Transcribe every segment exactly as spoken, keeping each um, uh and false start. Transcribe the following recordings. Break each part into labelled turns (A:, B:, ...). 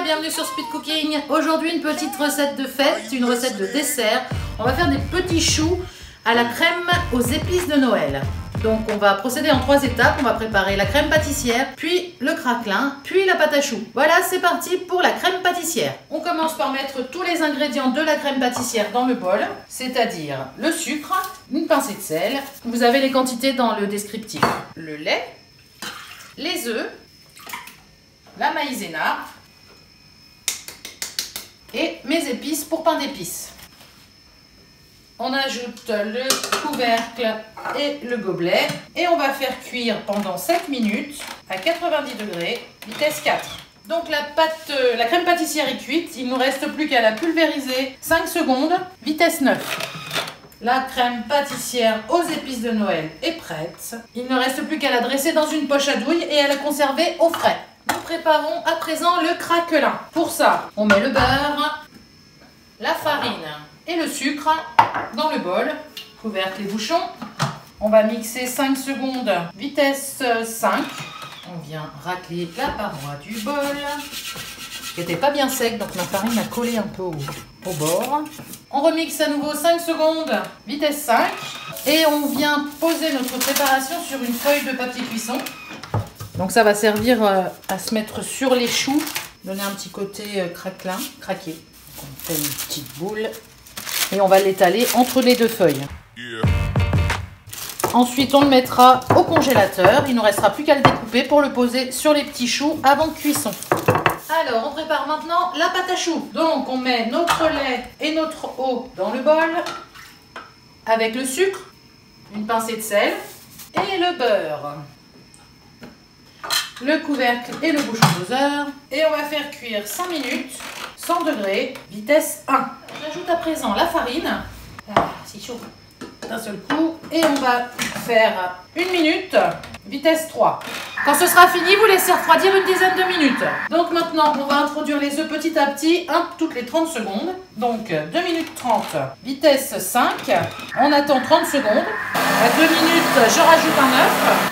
A: bienvenue sur Speed Cooking. Aujourd'hui une petite recette de fête, une recette de dessert. On va faire des petits choux à la crème aux épices de Noël. Donc on va procéder en trois étapes. On va préparer la crème pâtissière, puis le craquelin, puis la pâte à choux. Voilà, c'est parti pour la crème pâtissière. On commence par mettre tous les ingrédients de la crème pâtissière dans le bol, c'est-à-dire le sucre, une pincée de sel. Vous avez les quantités dans le descriptif. Le lait, les œufs, la maïzena et mes épices pour pain d'épices. On ajoute le couvercle et le gobelet et on va faire cuire pendant sept minutes à quatre-vingt-dix degrés, vitesse quatre. Donc la pâte, la crème pâtissière est cuite, il ne nous reste plus qu'à la pulvériser cinq secondes, vitesse neuf. La crème pâtissière aux épices de Noël est prête. Il ne reste plus qu'à la dresser dans une poche à douille et à la conserver au frais. Nous préparons à présent le craquelin. Pour ça, on met le beurre, la farine et le sucre dans le bol, couvercle et bouchon. On va mixer cinq secondes, vitesse cinq. On vient racler la paroi du bol, qui n'était pas bien sec, donc ma farine a collé un peu au, au bord. On remixe à nouveau cinq secondes, vitesse cinq. Et on vient poser notre préparation sur une feuille de papier cuisson. Donc ça va servir à se mettre sur les choux, donner un petit côté craquelin, craqué. Donc on fait une petite boule. Et on va l'étaler entre les deux feuilles. Yeah. Ensuite, on le mettra au congélateur. Il ne nous restera plus qu'à le découper pour le poser sur les petits choux avant cuisson. Alors, on prépare maintenant la pâte à choux. Donc, on met notre lait et notre eau dans le bol avec le sucre, une pincée de sel et le beurre, le couvercle et le bouchon doseur. Et on va faire cuire cinq minutes, cent degrés, vitesse un. J'ajoute à présent la farine, ah, c'est chaud, d'un seul coup, et on va faire une minute, vitesse trois. Quand ce sera fini, vous laissez refroidir une dizaine de minutes. Donc maintenant, on va introduire les œufs petit à petit, un toutes les trente secondes. Donc deux minutes trente, vitesse cinq. On attend trente secondes. À deux minutes, je rajoute un œuf.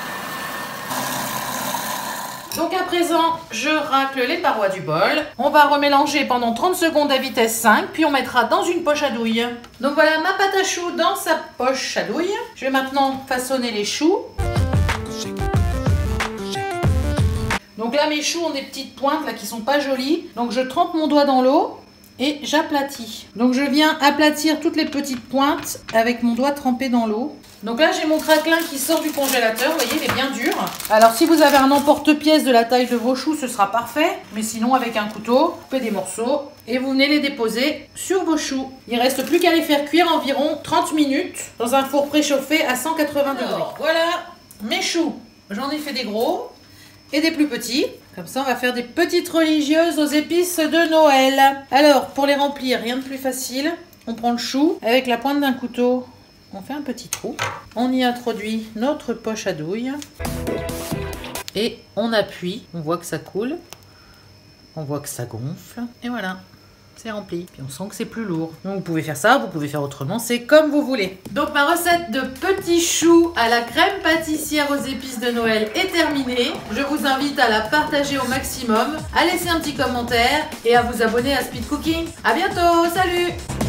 A: Donc à présent, je racle les parois du bol. On va remélanger pendant trente secondes à vitesse cinq, puis on mettra dans une poche à douille. Donc voilà ma pâte à choux dans sa poche à douille. Je vais maintenant façonner les choux. Donc là mes choux ont des petites pointes là qui sont pas jolies. Donc je trempe mon doigt dans l'eau et j'aplatis. Donc je viens aplatir toutes les petites pointes avec mon doigt trempé dans l'eau. Donc là j'ai mon craquelin qui sort du congélateur, vous voyez il est bien dur. Alors si vous avez un emporte-pièce de la taille de vos choux, ce sera parfait. Mais sinon avec un couteau, coupez des morceaux et vous venez les déposer sur vos choux. Il ne reste plus qu'à les faire cuire environ trente minutes dans un four préchauffé à cent quatre-vingts degrés. Alors, voilà mes choux, j'en ai fait des gros et des plus petits. Comme ça on va faire des petites religieuses aux épices de Noël. Alors pour les remplir, rien de plus facile. On prend le chou avec la pointe d'un couteau. On fait un petit trou, on y introduit notre poche à douille et on appuie, on voit que ça coule, on voit que ça gonfle et voilà, c'est rempli. Puis on sent que c'est plus lourd. Donc vous pouvez faire ça, vous pouvez faire autrement, c'est comme vous voulez. Donc ma recette de petits choux à la crème pâtissière aux épices de Noël est terminée. Je vous invite à la partager au maximum, à laisser un petit commentaire et à vous abonner à Speed Cooking. À bientôt, salut!